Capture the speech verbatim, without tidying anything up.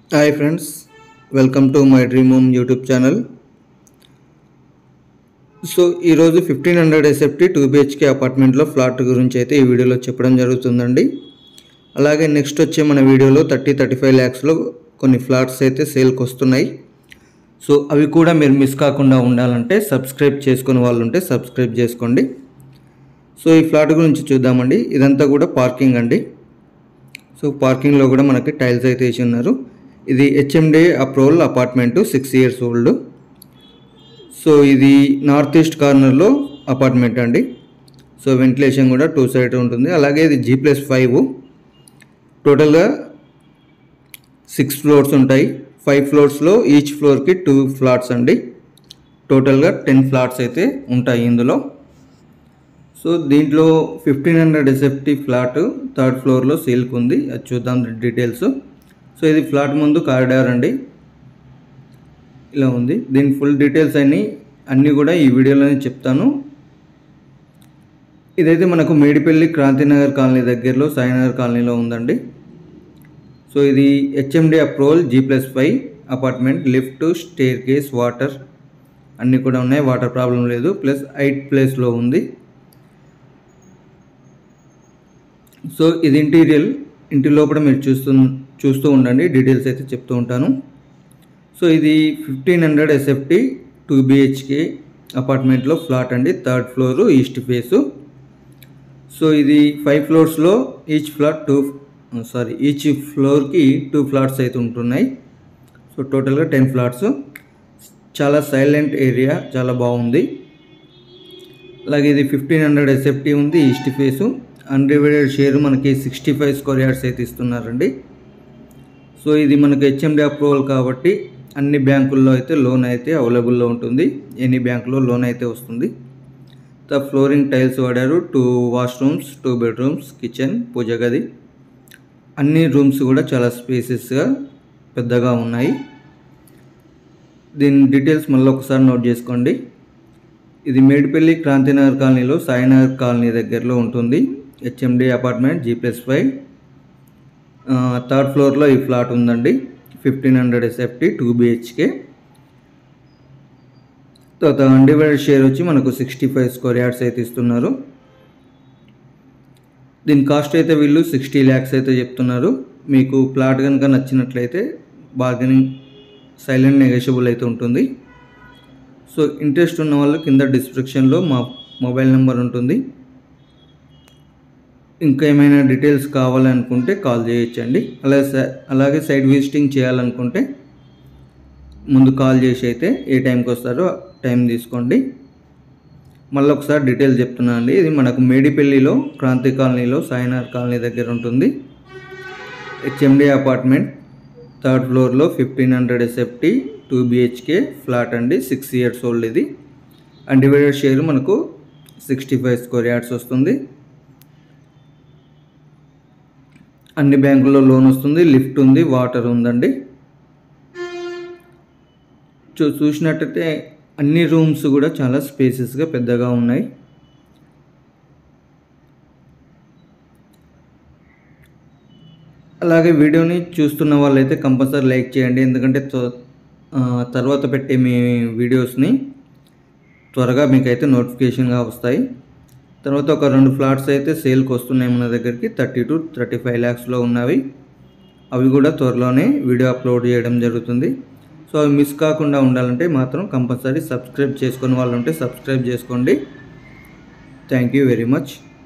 Hi friends, welcome to my dream home YouTube channel. So ఈరోజు fifteen hundred SFT two BHK అపార్ట్మెంట్లో flat గురించి అయితే ఈ వీడియోలో చెప్పడం జరుగుతుందండి. అలాగే నెక్స్ట్ వచ్చే మన వీడియోలో థర్టీ థర్టీ ఫైవ్ ల్యాక్స్లో కొన్ని ఫ్లాట్స్ అయితే సేల్కి వస్తున్నాయి. సో అవి కూడా మీరు మిస్ కాకుండా ఉండాలంటే సబ్స్క్రైబ్ చేసుకునే వాళ్ళు ఉంటే సబ్స్క్రైబ్ చేసుకోండి. సో ఈ ఫ్లాట్ గురించి చూద్దామండి. ఇదంతా కూడా పార్కింగ్ అండి. సో పార్కింగ్లో కూడా మనకి టైల్స్ అయితే వేసి ఉన్నారు. ఇది HMD approval apartment, six years old. So ఇది నార్త్ ఈస్ట్ కార్నర్లో అపార్ట్మెంట్ అండి. సో వెంటిలేషన్ కూడా టూ సైడ్ ఉంటుంది. అలాగే ఇది జీ ప్లస్ ఫైవ్, టోటల్గా సిక్స్ ఫ్లోర్స్ ఉంటాయి. ఫైవ్ ఫ్లోర్స్లో ఈచ్ ఫ్లోర్కి టూ ఫ్లాట్స్ అండి. టోటల్గా టెన్ ఫ్లాట్స్ అయితే ఉంటాయి ఇందులో. సో దీంట్లో fifteen hundred SFT flat third ఫ్లోర్లో సేల్కి ఉంది. అది చూద్దాం డీటెయిల్స్. సో ఇది ఫ్లాట్ ముందు కారిడార్ అండి, ఇలా ఉంది. దీని ఫుల్ డీటెయిల్స్ అన్నీ అన్నీ కూడా ఈ వీడియోలోనే చెప్తాను. ఇదైతే మనకు మేడిపల్లి క్రాంతినగర్ కాలనీ దగ్గరలో సాయినగర్ కాలనీలో ఉందండి. సో ఇది HMD approval G plus five apartment, lift, staircase, water అన్నీ కూడా ఉన్నాయి. వాటర్ ప్రాబ్లం లేదు. ప్లస్ ఎయిట్ ప్లేస్లో ఉంది. సో ఇది ఇంటీరియల్, ఇంటి లోపల మీరు చూస్తూ చూస్తూ ఉండండి, డీటెయిల్స్ అయితే చెప్తూ ఉంటాను. సో ఇది fifteen hundred SFT two BHK అపార్ట్మెంట్లో ఫ్లాట్ అండి. Third floor, east face. So ఇది ఫైవ్ ఫ్లోర్స్లో each flat two sorry each ఫ్లోర్కి టూ ఫ్లాట్స్ అయితే ఉంటున్నాయి. సో టోటల్గా టెన్ ఫ్లాట్స్. చాలా సైలెంట్ ఏరియా, చాలా బాగుంది. అలాగే ఇది ఫిఫ్టీన్ హండ్రెడ్ ఎస్ఎఫ్టీ ఉంది, ఈస్ట్ ఫేసు. అన్డివైడెడ్ షేర్ మనకి సిక్స్టీ ఫైవ్ స్క్వేర్ యార్డ్స్ అయితే ఇస్తున్నారండి. సో ఇది మనకి హెచ్ఎండి అప్రూవల్ కాబట్టి అన్ని బ్యాంకుల్లో అయితే లోన్ అయితే అవైలబుల్లో ఉంటుంది. ఎనీ బ్యాంకులో లోన్ అయితే వస్తుంది. ద ఫ్లోరింగ్ టైల్స్ వాడారు. Two washrooms, two bedrooms, kitchen, పూజ గది. అన్ని రూమ్స్ కూడా చాలా స్పేసెస్గా పెద్దగా ఉన్నాయి. దీని డీటెయిల్స్ మళ్ళీ ఒకసారి నోట్ చేసుకోండి. ఇది మేడిపల్లి క్రాంతినగర్ కాలనీలో సాయినగర్ కాలనీ దగ్గరలో ఉంటుంది. HMD apartment G plus five, third ఫ్లోర్లో ఈ ఫ్లాట్ ఉందండి. Fifteen hundred SFT two BHK. తర్వాత అన్డివైడెడ్ షేర్ వచ్చి మనకు సిక్స్టీ ఫైవ్ స్క్వేర్ యార్డ్స్ అయితే ఇస్తున్నారు. దీని కాస్ట్ అయితే వీళ్ళు సిక్స్టీ ల్యాక్స్ అయితే చెప్తున్నారు. మీకు ప్లాట్ కనుక నచ్చినట్లయితే బార్గెనింగ్ సైలెంట్ నెగోషియబుల్ అయితే ఉంటుంది. సో ఇంట్రెస్ట్ ఉన్న వాళ్ళు కింద డిస్క్రిప్షన్లో మా మొబైల్ నెంబర్ ఉంటుంది. ఇంకా ఏమైనా డీటెయిల్స్ కావాలనుకుంటే కాల్ చేయొచ్చండి. అలాగే అలాగే సైట్ విజిటింగ్ చేయాలనుకుంటే ముందు కాల్ చేసి అయితే ఏ టైంకి వస్తారో టైం తీసుకోండి. మళ్ళీ ఒకసారి డీటెయిల్స్ చెప్తున్నాను అండి. ఇది మనకు మేడిపల్లిలో క్రాంతి కాలనీలో సాయినగర్ కాలనీ దగ్గర ఉంటుంది. హెచ్ఎండి అపార్ట్మెంట్, థర్డ్ ఫ్లోర్లో fifteen hundred SFT two BHK flat అండి. Six years old. ఇది అన్డివైడెడ్ షేర్ మనకు సిక్స్టీ ఫైవ్ స్క్వేర్ యార్డ్స్ వస్తుంది. అన్ని బ్యాంకుల్లో లోన్ వస్తుంది. లిఫ్ట్ ఉంది, వాటర్ ఉందండి. చూ చూసినట్టయితే అన్ని రూమ్స్ కూడా చాలా స్పేసెస్గా పెద్దగా ఉన్నాయి. అలాగే వీడియోని చూస్తున్న వాళ్ళైతే కంపల్సరీ లైక్ చేయండి. ఎందుకంటే తర్వాత పెట్టే మీ వీడియోస్ని త్వరగా మీకైతే నోటిఫికేషన్గా వస్తాయి. తర్వాత ఒక రెండు ఫ్లాట్స్ అయితే సేల్కి వస్తున్నాయి మన దగ్గరికి. థర్టీ టు థర్టీ ఫైవ్ ల్యాక్స్లో ఉన్నవి. అవి కూడా త్వరలోనే వీడియో అప్లోడ్ చేయడం జరుగుతుంది. సో అవి మిస్ కాకుండా ఉండాలంటే మాత్రం కంపల్సరీ సబ్స్క్రైబ్ చేసుకునే వాళ్ళు ఉంటే సబ్స్క్రైబ్ చేసుకోండి. Thank you very much.